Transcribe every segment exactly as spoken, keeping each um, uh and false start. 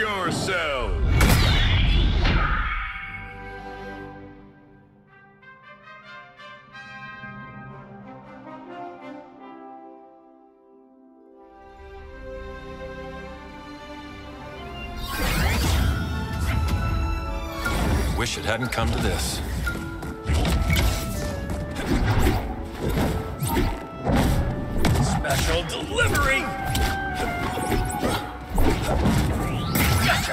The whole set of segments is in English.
yourselves! Wish it hadn't come to this. Special delivery! Gotcha!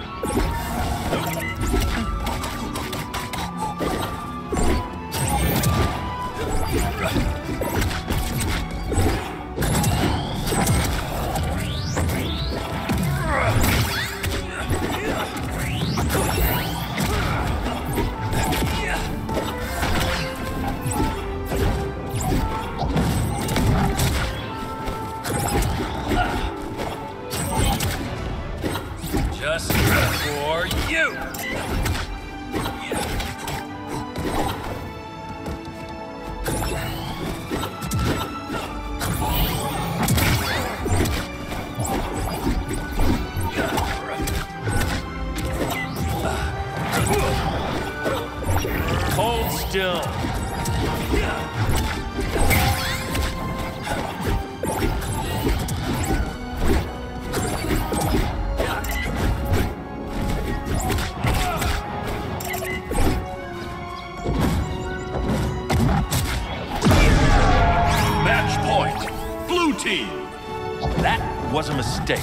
Just for you! Hold still. Match point, blue team. That was a mistake.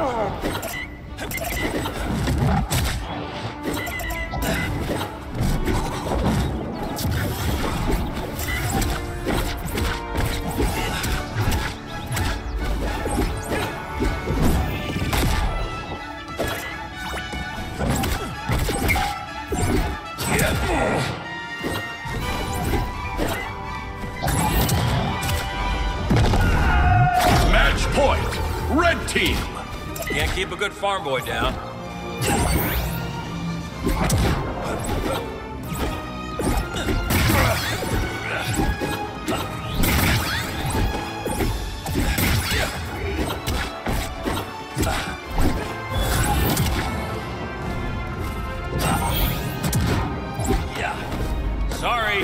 Match point, red team. Can't keep a good farm boy down. Sorry.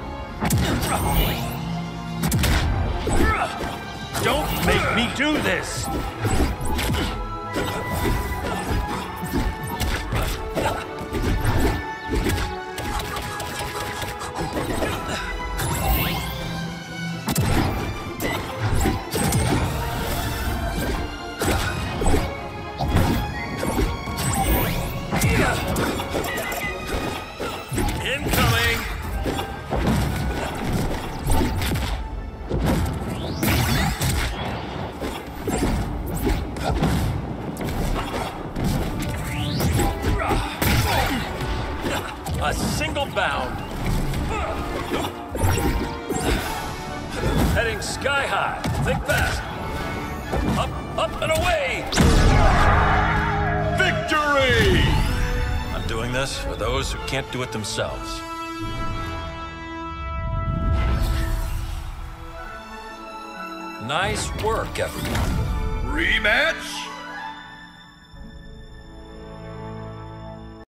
Don't make me do this. Incoming. A single bound. Heading sky high. Think fast. Up, up, and away. Victory! I'm doing this for those who can't do it themselves. Nice work, everyone. Rematch?